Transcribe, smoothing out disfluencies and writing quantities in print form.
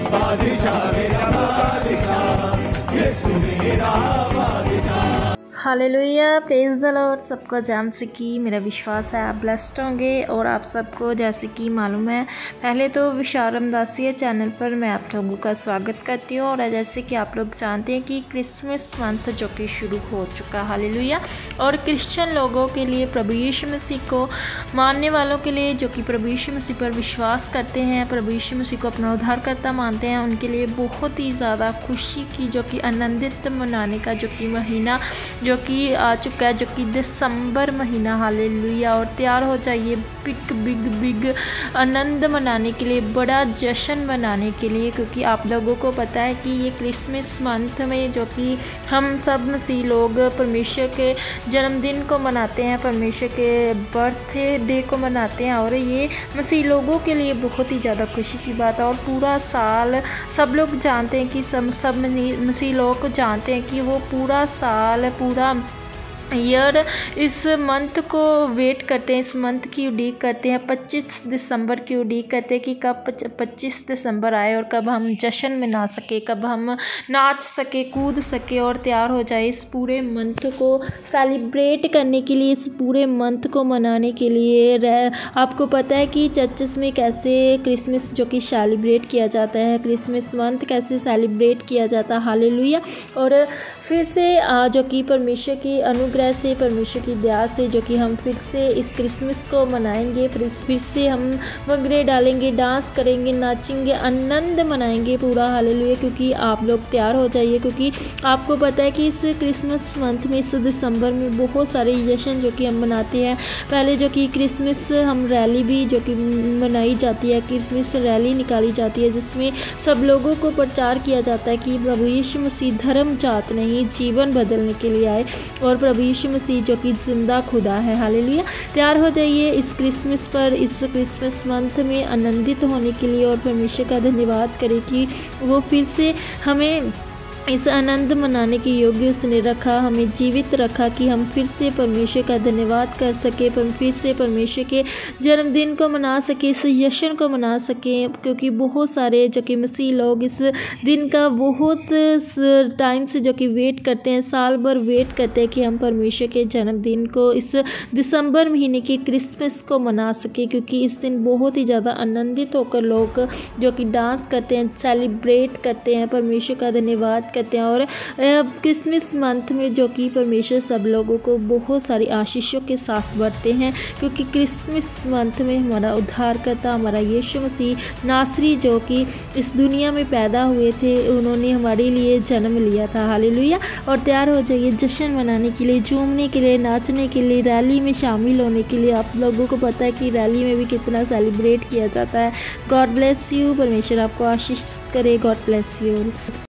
बादशाह मेरा बादशाह, यीशु मेरा बादशाह। Hallelujah, praise the lord. सबको जान से कि मेरा विश्वास है आप ब्लेस्ड होंगे। और आप सबको जैसे कि मालूम है, पहले तो विशाल रमदासिया चैनल पर मैं आप लोगों का स्वागत करती हूँ। और जैसे कि आप लोग जानते हैं कि क्रिसमस मंथ जो कि शुरू हो चुका, हालेलुया। और क्रिश्चियन लोगों के लिए, प्रभु यीशु मसीह को मानने वालों के लिए, जो कि प्रभु यीशु मसीह पर विश्वास करते हैं, प्रभु यीशु मसीह को अपना उद्धारकर्ता मानते हैं, उनके लिए बहुत ही ज़्यादा खुशी की, जो कि आनंदित मनाने का जो कि महीना जो कि आ चुका है, जो कि दिसंबर महीना, हालेलुया। और तैयार हो जाइए बिग आनंद मनाने के लिए, बड़ा जश्न मनाने के लिए, क्योंकि आप लोगों को पता है कि ये क्रिसमस मंथ में जो कि हम सब मसीह लोग परमेश्वर के जन्मदिन को मनाते हैं, परमेश्वर के बर्थडे को मनाते हैं। और ये मसीह लोगों के लिए बहुत ही ज़्यादा खुशी की बात है। और पूरा साल सब लोग जानते हैं कि सब मसीह लोग जानते हैं कि वो पूरा साल, पूरा ईयर इस मंथ को वेट करते हैं, इस मंथ की उड़ीक करते हैं, 25 दिसंबर की उड़ीक करते हैं कि कब 25 दिसंबर आए और कब हम जश्न मना सके, कब हम नाच सके, कूद सके और तैयार हो जाए इस पूरे मंथ को सेलिब्रेट करने के लिए, इस पूरे मंथ को मनाने के लिए। आपको पता है कि चर्चेस में कैसे क्रिसमस जो कि सेलिब्रेट किया जाता है, क्रिसमस मंथ कैसे सेलिब्रेट किया जाता है, हालेलुया। और फिर से जो कि परमेश्वर की अनुग्रह से, परमेश्वर की दया से, जो कि हम फिर से इस क्रिसमस को मनाएंगे, फिर से हम भंगड़े डालेंगे, डांस करेंगे, नाचेंगे, आनंद मनाएंगे पूरा, हालेलुया। क्योंकि आप लोग तैयार हो जाइए, क्योंकि आपको पता है कि इस क्रिसमस मंथ में, इस दिसंबर में बहुत सारे जश्न जो कि हम मनाते हैं। पहले जो कि क्रिसमस हम रैली भी जो कि मनाई जाती है, क्रिसमस रैली निकाली जाती है, जिसमें सब लोगों को प्रचार किया जाता है कि प्रभु यीशु मसीह धर्म जात नहीं, जीवन बदलने के लिए आए और प्रभु यीशु मसीह जो कि जिंदा खुदा है, हालेलुया। तैयार हो जाइए इस क्रिसमस पर, इस क्रिसमस मंथ में आनंदित होने के लिए और परमेश्वर का धन्यवाद करें कि वो फिर से हमें इस आनंद मनाने के योग्य उसने रखा, हमें जीवित रखा कि हम फिर से परमेश्वर का धन्यवाद कर सके, फिर से परमेश्वर के जन्मदिन को मना सके, इस जश्न को मना सके। क्योंकि बहुत सारे जो कि मसीह लोग इस दिन का बहुत टाइम से जो कि वेट करते हैं, साल भर वेट करते हैं कि हम परमेश्वर के जन्मदिन को, इस दिसंबर महीने की क्रिसमस को मना सके। क्योंकि इस दिन बहुत ही ज़्यादा आनंदित होकर लोग जो कि डांस करते हैं, सेलिब्रेट करते हैं, परमेश्वर का धन्यवाद करते हैं। और क्रिसमस मंथ में जो कि परमेश्वर सब लोगों को बहुत सारी आशीषों के साथ बढ़ते हैं, क्योंकि क्रिसमस मंथ में हमारा उद्धारकर्ता, हमारा यीशु मसीह नासरी जो कि इस दुनिया में पैदा हुए थे, उन्होंने हमारे लिए जन्म लिया था, हालेलुया। और तैयार हो जाइए जश्न मनाने के लिए, झूमने के लिए, नाचने के लिए, रैली में शामिल होने के लिए। आप लोगों को पता है कि रैली में भी कितना सेलिब्रेट किया जाता है। गॉड ब्लेस यू, परमेश्वर आपको आशीष करे। God bless you.